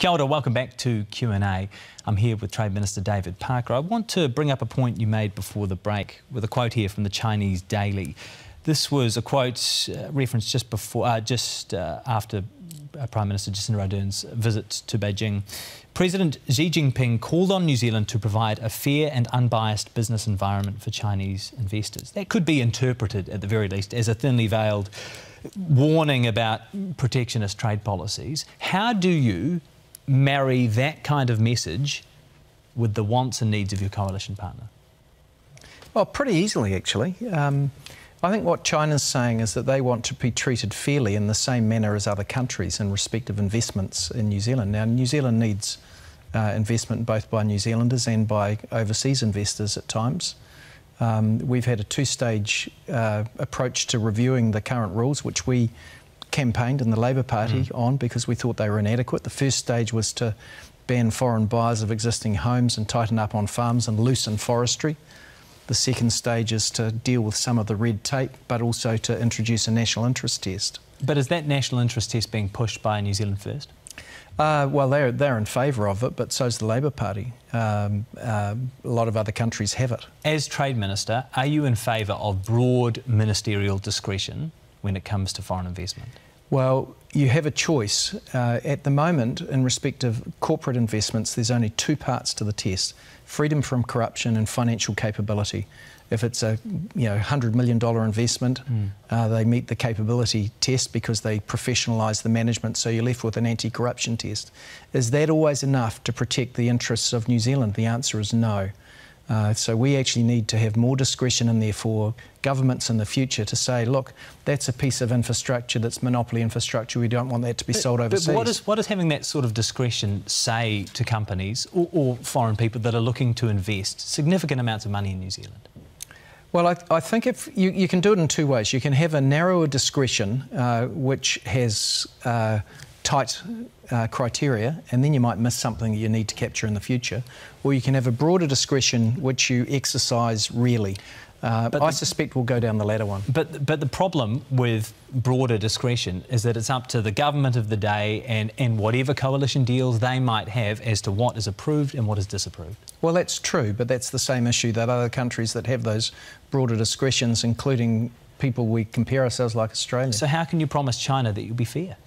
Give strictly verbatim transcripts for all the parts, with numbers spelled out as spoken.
Kia ora, welcome back to Q and A. I'm here with Trade Minister David Parker. I want to bring up a point you made before the break with a quote here from the Chinese Daily. This was a quote uh, referenced just before, uh, just uh, after uh, Prime Minister Jacinda Ardern's visit to Beijing. President Xi Jinping called on New Zealand to provide a fair and unbiased business environment for Chinese investors. That could be interpreted, at the very least, as a thinly veiled warning about protectionist trade policies. How do you marry that kind of message with the wants and needs of your coalition partner? Well, pretty easily, actually. Um, I think what China's saying is that they want to be treated fairly in the same manner as other countries in respect of investments in New Zealand. Now, New Zealand needs uh, investment both by New Zealanders and by overseas investors at times. Um, we've had a two-stage uh, approach to reviewing the current rules, which we campaigned in the Labour Party mm. on because we thought they were inadequate. The first stage was to ban foreign buyers of existing homes and tighten up on farms and loosen forestry. The second stage is to deal with some of the red tape, but also to introduce a national interest test. But is that national interest test being pushed by New Zealand First? Uh, well, they're, they're in favour of it, but so's the Labour Party. Um, uh, a lot of other countries have it. As Trade Minister, are you in favour of broad ministerial discretion when it comes to foreign investment? Well, you have a choice. Uh, at the moment, in respect of corporate investments, there's only two parts to the test: freedom from corruption and financial capability. If it's a you know one hundred million dollar investment, mm. uh, they meet the capability test because they professionalise the management, so you're left with an anti-corruption test. Is that always enough to protect the interests of New Zealand? The answer is no. Uh, so we actually need to have more discretion in there for governments in the future to say, look, that's a piece of infrastructure that's monopoly infrastructure. We don't want that to be but, sold overseas. But what, is, what does having that sort of discretion say to companies or, or foreign people that are looking to invest significant amounts of money in New Zealand? Well, I, I think if you, you can do it in two ways. You can have a narrower discretion, uh, which has uh, tight uh, criteria, and then you might miss something that you need to capture in the future. Or you can have a broader discretion, which you exercise really. Uh, but I the, suspect we'll go down the latter one. But, but the problem with broader discretion is that it's up to the government of the day and, and whatever coalition deals they might have as to what is approved and what is disapproved. Well, that's true, but that's the same issue that other countries that have those broader discretions, including people we compare ourselves like Australia. So how can you promise China that you'll be fair?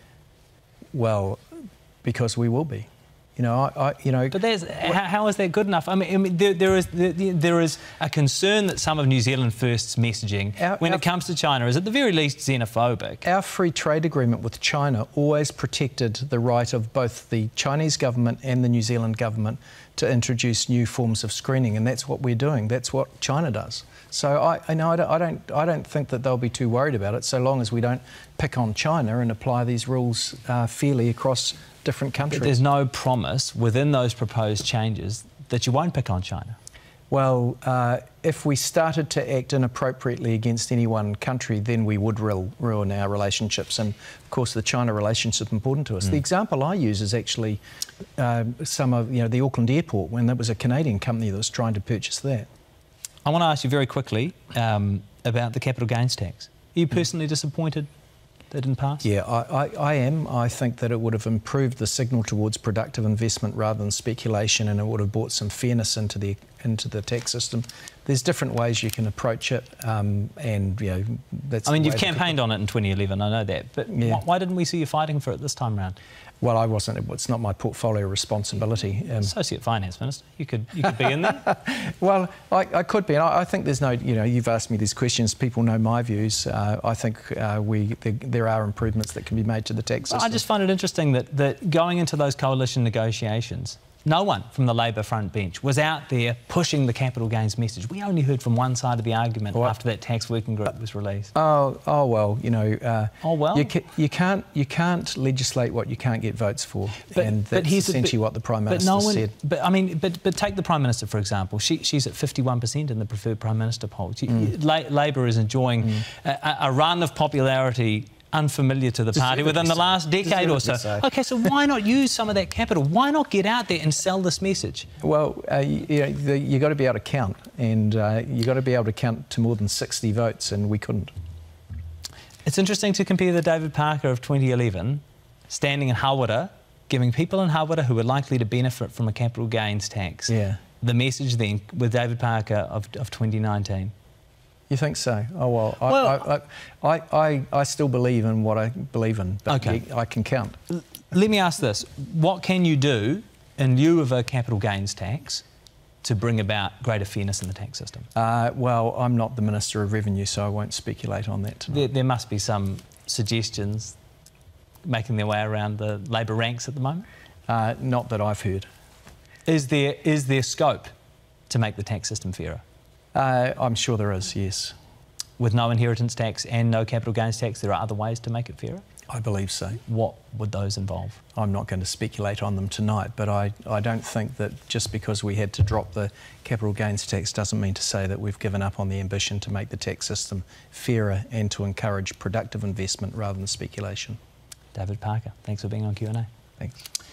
Well, because we will be. You know, I, I, you know. But there's, how, how is that good enough? I mean, I mean there, there is there, there is a concern that some of New Zealand First's messaging, our, when our, it comes to China, is at the very least xenophobic. Our free trade agreement with China always protected the right of both the Chinese government and the New Zealand government to introduce new forms of screening, and that's what we're doing. That's what China does. So I, I know I don't, I don't, I don't think that they'll be too worried about it, so long as we don't pick on China and apply these rules uh, fairly across different countries. But there's no promise within those proposed changes that you won't pick on China. Well, uh, if we started to act inappropriately against any one country, then we would ru ruin our relationships. And, of course, the China relationship is important to us. Mm. The example I use is actually uh, some of, you know, the Auckland airport, when there was a Canadian company that was trying to purchase that. I want to ask you very quickly um, about the capital gains tax. Are you personally disappointed that didn't pass? Yeah, I, I, I am. I think that it would have improved the signal towards productive investment rather than speculation, and it would have brought some fairness into the into the tax system. There's different ways you can approach it, um, and you know that's. I mean, you've campaigned on it in twenty eleven. I know that, but yeah. why, why didn't we see you fighting for it this time round? Well, I wasn't. It's not my portfolio responsibility. Um, Associate Finance Minister, you could you could be in there. Well, I, I could be. And I, I think there's no. You know, you've asked me these questions. People know my views. Uh, I think uh, we there, there are improvements that can be made to the tax system. I just find it interesting that that going into those coalition negotiations, no one from the Labour front bench was out there pushing the capital gains message. We only heard from one side of the argument what? after that tax working group was released. Oh, oh well, you know. Uh, oh well. You, ca you can't you can't legislate what you can't get votes for, but, and that's but essentially but, what the Prime Minister but no one, said. But I mean, but but take the Prime Minister for example. She she's at fifty-one percent in the preferred Prime Minister poll. Mm. La Labour is enjoying mm. a, a run of popularity unfamiliar to the party within the last decade or so. so. OK, so why not use some of that capital? Why not get out there and sell this message? Well, uh, you, you know, the, you've got to be able to count, and uh, you've got to be able to count to more than sixty votes, and we couldn't. It's interesting to compare the David Parker of twenty eleven, standing in Hawera, giving people in Hawera who are likely to benefit from a capital gains tax Yeah. the message then with David Parker of, of twenty nineteen? You think so? Oh, well, I, well I, I, I, I still believe in what I believe in, but okay. I can count. Let me ask this. What can you do in lieu of a capital gains tax to bring about greater fairness in the tax system? Uh, well, I'm not the Minister of Revenue, so I won't speculate on that tonight. There, there must be some suggestions making their way around the Labor ranks at the moment? Uh, not that I've heard. Is there, is there scope to make the tax system fairer? Uh, I'm sure there is, yes. With no inheritance tax and no capital gains tax, there are other ways to make it fairer? I believe so. What would those involve? I'm not going to speculate on them tonight, but I, I don't think that just because we had to drop the capital gains tax doesn't mean to say that we've given up on the ambition to make the tax system fairer and to encourage productive investment rather than speculation. David Parker, thanks for being on Q and A. Thanks.